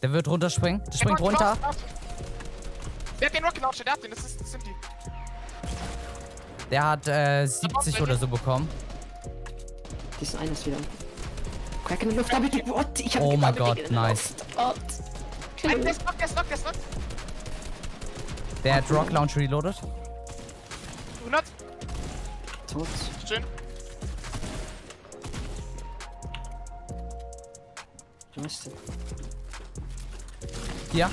Der wird runterspringen. Der springt runter. Der hat den Rocket Launcher, der hat den, das sind die. Der hat 70 oder so bekommen. Diesen einer ist wieder. Crack in der Luft, damit du. What? Ich hab Oh mein Gott, nice. Der ist knock. Der hat Rock Launch reloaded. 100. Tot. Schön. Du weißt Hier.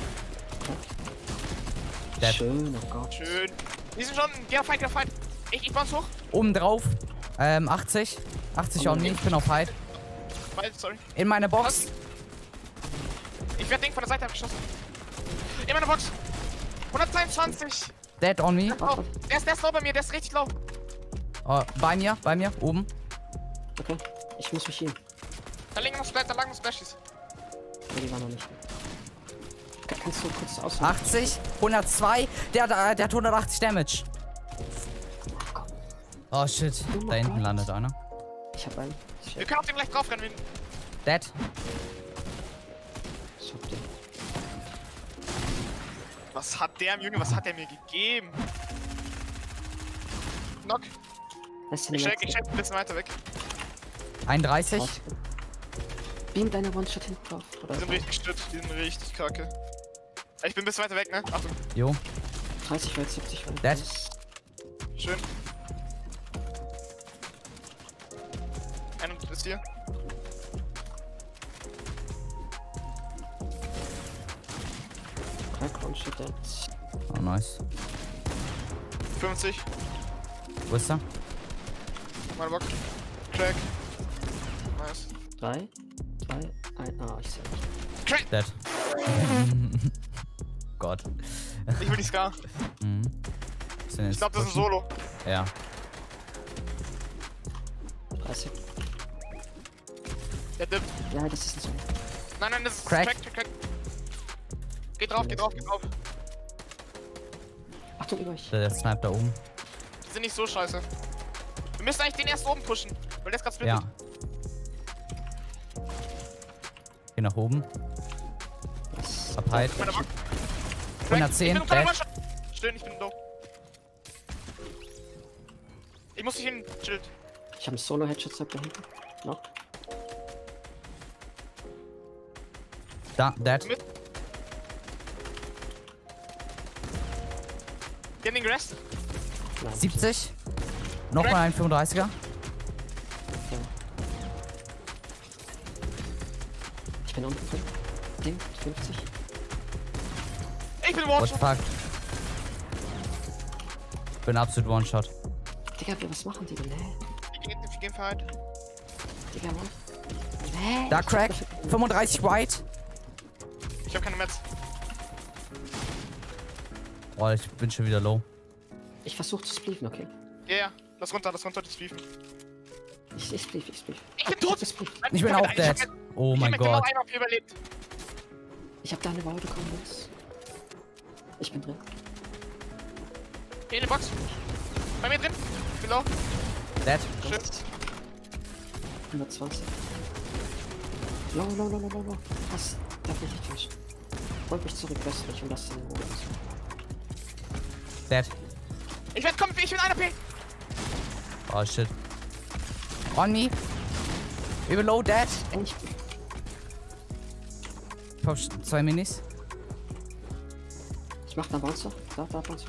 Dead. Schön, oh Gott. Schön. Die sind schon. Geh fight. Ich bounce hoch. Oben drauf. 80. 80 on me. Ich bin auf Hide. Sorry. In meine Box. Ich werde Ding von der Seite abgeschossen. In meiner Box. 123. Dead on me. Oh, der ist low bei mir, der ist richtig low. Oh, bei mir. Oben. Okay, ich muss mich hier. Da lagen noch Splashies. Nee, die waren noch nicht. Kannst du kurz aus? 80. 102. Der hat 180 Damage. Oh shit. Da hinten landet einer. Ich hab einen. Wir können auf den gleich drauf rennen. Dead. Ich hab den. Was hat der, Junge, was hat der mir gegeben? Knock. Ich check ein bisschen weiter weg. 31. Beam deine One-Shot hinten drauf. Die sind richtig stützt, die sind richtig kacke. Ich bin ein bisschen weiter weg, ne? Achtung. Jo. 30 Welt, 70 Welt. Dead. Schön. Einer ist hier. Crack One-Shot dead. Oh, nice. 50. Wo ist er? Meine Box. Crack. Nice. 3, 2, 1. Ah, ich seh nicht. Crack! Dead. Gott. Ich will die Scar. Ich glaube, das ist ein Solo. Ja. 30. Der dippt. Ja, das ist ein Solo. Nein, das ist Crack. Crack. Geht drauf. Achtung, über euch. Der Snipe da oben. Die sind nicht so scheiße. Wir müssen eigentlich den erst oben pushen, weil der ist gerade splittet. Ja. Geh nach oben. Hab Hide. 110. Dead. Schön, ich bin low. Ich muss dich hin, Schild. Ich habe einen Solo-Headshot da hinten. Noch. Da, dead. Mit. Die haben den gerest. Nein. 70. Nochmal ein 35er. Ja. Ich bin unten. Ding, 50. Ich bin What One-Shot. fuck? Ich bin absolut One-Shot. Digga, was machen die denn? Hä? Ich geh für halt. Digga, Mann. Hä? Da Crack. 35 White. Ich hab keine Mets. Oh, ich bin schon wieder low. Ich versuch zu spleefen, okay? Ja. Lass runter, die Spiefen. Ich spleef. Ich bin tot! Ich bin auch dead. Oh mein Gott. Ich hab überlebt. Ich hab da eine Wall bekommen, Jungs. Ich bin drin. Hier in der Box. Bei mir drin. Ich bin low. Dead. Schön. 120. Low. Was? Darf ich nicht falsch. Holt mich zurück westlich und lasst den Boden zu. Dead. Ich werd kommen, ich bin einer P. Oh shit. On me. We were low, dead. Endlich. Ich hab 2 Minis. Ich mach da Bouncer. Da, Bouncer.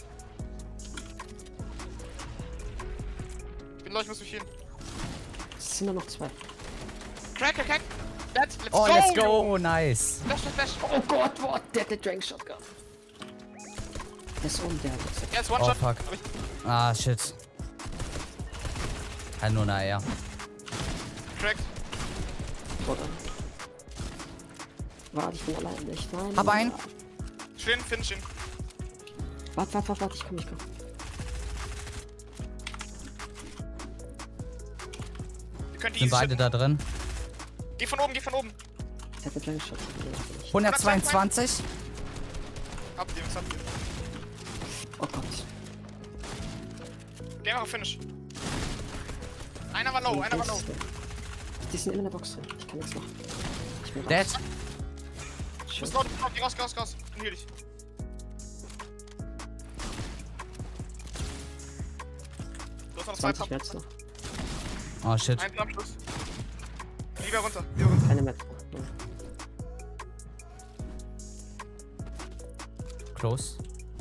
Ich bin low, ich muss mich hin. Es sind nur noch 2. Crack. Let's Oh, go! let's go. Nice. Flash. Oh Gott, what? Der hat den Dragon Shotgun. Der ist oben, der hat Er ist Oh One-Shot. fuck. Ah, shit. Halt nur eine Eier. Crack. Oder? Warte, ich bin allein nicht. Nein. Hab einen. Schön, finish ihn. Warte, ich komm. Wir können die Sind beide da drin. Geh von oben. Der hat den Dragon Shotgun. 122. Habt ihr. Oh Gott. Geh mal auf Finish. Einer war low. Die sind immer in der Box drin. Ich kann nichts machen. Ich bin Dead. raus. bist laut, geh raus. Und heal dich. Du hast noch 2 20 Metz noch. Oh shit. Ein Abschluss. Lieber runter. Keine Metz noch. Ja. Close.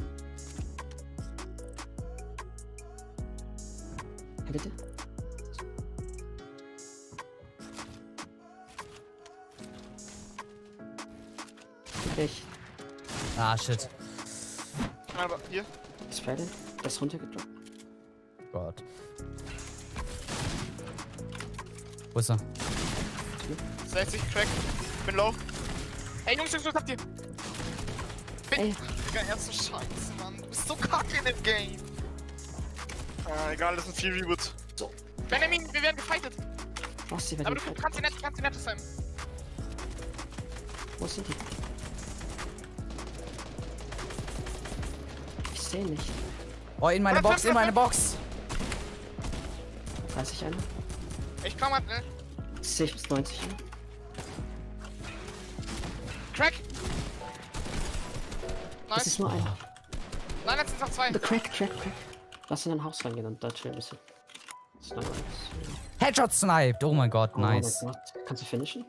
Ja, bitte? Ich. Ah shit. Aber hier. Ist Friday? Der ist runtergedroppt. Gott. Wo ist er? 60, Crack. Bin low. Ey, Jungs, habt ihr? Ey. Digga, erste Scheiße, Mann. Du bist so kacke in dem Game. Ah, egal, das sind 4 Reboots. So. Benjamin, wir werden gefightet. Was, die Aber werden du gefällt. kannst die nett sein. Wo sind die? Ich sehe nicht. Oh, in meine Box, in meine Box. 30 einer. Ich komm halt, ne? Sehe ich bis 90 einer. Crack! Das Nice. ist nur einer. Nein, jetzt sind noch 2. The Crack. Lass in ein Haus reingehen und da chillen ein bisschen. Das ist nice. Headshot sniped. Oh mein Gott, nice. Oh mein Gott. Kannst du finishen?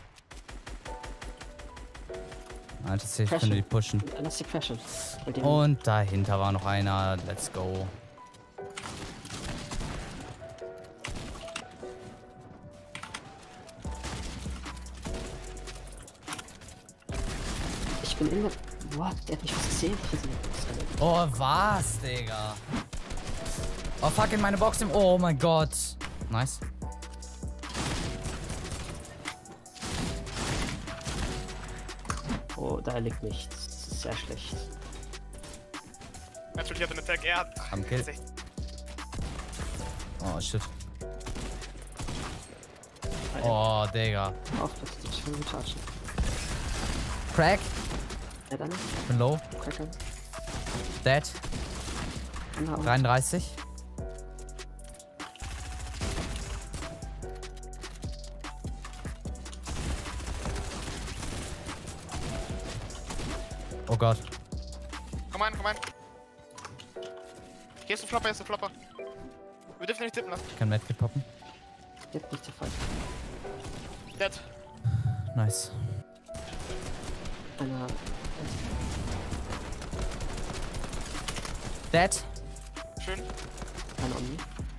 Alter, ich könnte die pushen. Lass die crashen. Und dahinter war noch einer. Let's go. Ich bin in der... What? Der hat mich fast gesehen. Oh, was, Digga? Oh, fuck, in meine Box. Oh mein Gott. Nice. Oh, da liegt nichts. Das ist sehr schlecht. Natürlich hat er einen Attack. Er hat Am Kill. 60. Oh, shit. Alter, Oh, Digga. aufpassen, ich will rechargen. Crack. Ja, dann. Ich bin low. Cracker. Dead. Genau. 33. Oh Gott. Komm rein. Hier ist ein Flopper, Wir dürfen nicht tippen lassen. Ich kann Medkit poppen. Jetzt nicht der Fall. Dead. Nice. Einer. Dead. Schön. Einer on me.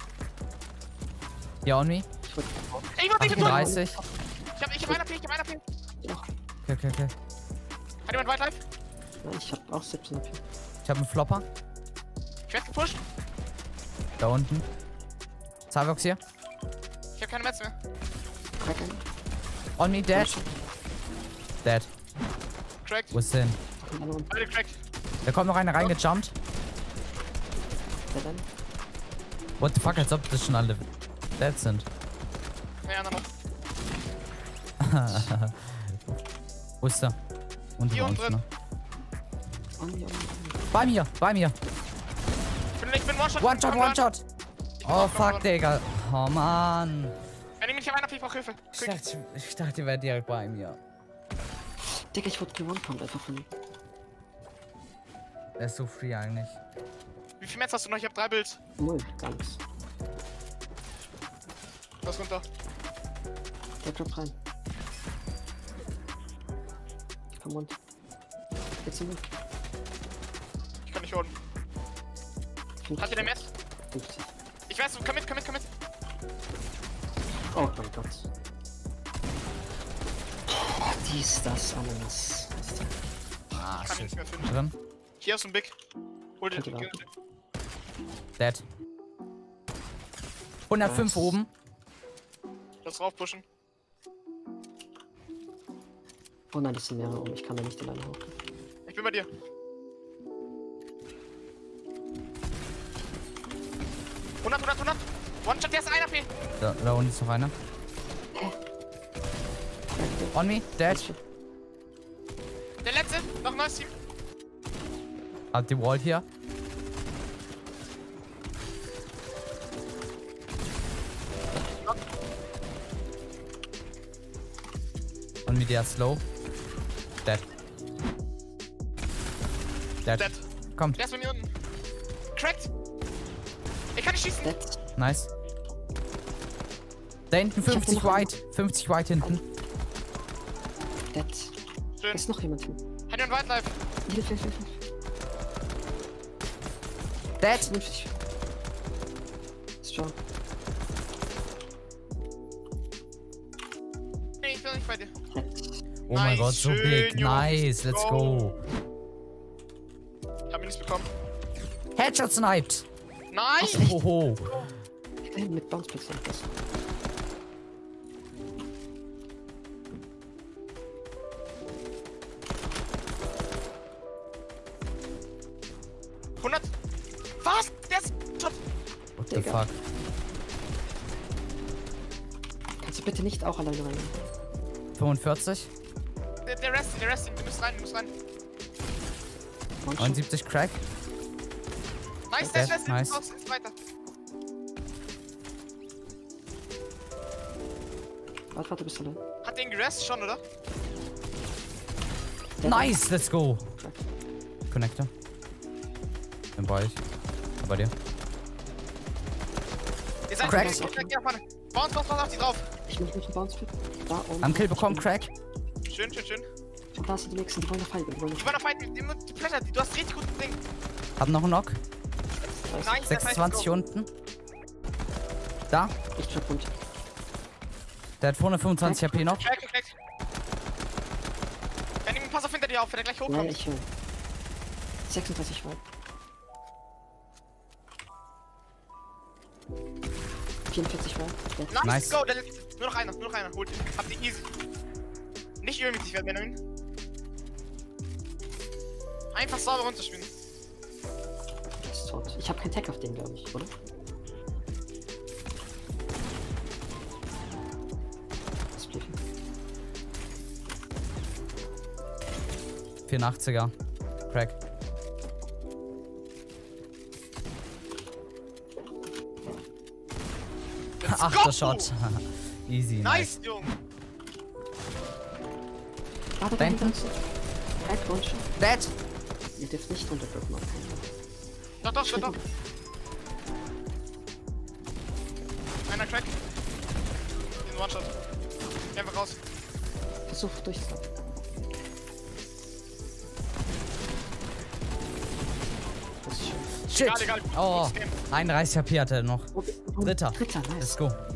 Ja, on me. Ich wurde. Ey, warte, ich hab 38. Ich hab einer P. Ja. Okay. Hat jemand White Life? Nein, ich hab auch 17 AP. Ich habe einen Flopper. Ich werd gepusht. Da unten. Cyvox hier. Ich hab keine Metz mehr. Cracker. On me, dead. Dead. Cracked. Wo ist der hin? Beide cracked. Da kommt noch einer reingejumpt. Der dann. What the fuck, als ob das schon alle dead sind. Nee, einer noch. Wo ist der? Unten Hier bei unten uns, drin. ne? On me. Bei mir. Ich bin One-Shot. One shot. Oh fuck, Digga. Oh man. Wenn ich mich auf einer P, ich brauch Hilfe. Quick. Ich dachte, ihr wärt direkt bei mir. Digga, ich wurde gewonnen, kommt einfach von. Er ist so free eigentlich. Wie viel Metz hast du noch? Ich hab 3 Builds. 0, gar nichts. Lass runter. Der droppt rein. Ich komm runter. Jetzt sind wir. Ich kann nicht holen. Hat ihr den Metz? 50. Ich weiß, komm mit. Oh mein Gott. Dies, das, Ananas. Ah, Ich kann ihn nicht mehr finden. Drin. Hier ist ein Big. Hol den. Könnte Dead. 105 Was? oben. Lass drauf pushen. Oh nein, das sind mehrere um. Ich kann da nicht alleine hoch. Ich bin bei dir. One-Shot, der ist einer P. Da unten ist noch einer. On me, dead. Der letzte, noch ein neues Team. Hat die Wall hier. On me, der ist slow. Dead. Dead. Dead. Kommt. Der ist bei mir unten. Cracked. Ich kann nicht schießen. Dead. Nice. Da hinten hab den 50 noch white. 50 white hinten. Dead. Schön. Da ist noch jemand hin. Hat jemand Wildlife? Hilfe. Dead. 50. Strong. Nee, ich bin nicht bei dir. Dead. Oh mein Nice, Gott, so schön, big. Jungs. Nice, let's go. Ich hab mir nichts bekommen. Headshot sniped. Nice! Oho. Da hinten mit Bounce Picks das. Was? Der ist tot. What the Digga. fuck? Kannst du bitte nicht auch alleine rein? 45. Der Resting. Du musst rein. One shot. 79 Crack. Nice, Okay, der ist nice. ist weiter. Warte, bist du allein? Hat den gerest schon, oder? Nice, let's go. Crack. Connector. Bin bei euch. Bei dir. Ihr seid Crack. hier vorne. Bounce auf die drauf. Ich bin nicht ein Bounce Pit. Da oben. Am Kill bekommen, Crack. Schön. Und da sind die nächsten, die wollen noch fighten. Die wollen noch fighten. Die Pleasure, du hast richtig guten Ding. Hab noch einen Knock. Nice, 26 unten. Da. Ich trap runter. Der hat 125 HP noch. Crack. Ja, nimm pass auf hinter dir auf, wenn der gleich Ja, hochkommt. ich höre. 36 Watt. 44 Watt. Dead. Nice, Nice. go. Nur noch einer. Holt ihn. Habt ihr easy. Nicht übermütig werden, Benjamin. Einfach sauber runterspielen. Ist tot. Ich habe keinen Tag auf den, glaube ich, oder? Spliffen. 84er. Crack. Achter Shot. Easy. Nice, Junge. Warte, Da hinten. Crack, One Shot. Dead. Ihr dürft nicht runtergriffen. Doch. Einer Crack. Den One-Shot. Geh einfach raus. Versuch durchzukommen. Das ist schön. Shit. Egal. Oh. Gutes Game. 31 HP hat er noch. Oh, Dritter. Dritter, nice. Let's go.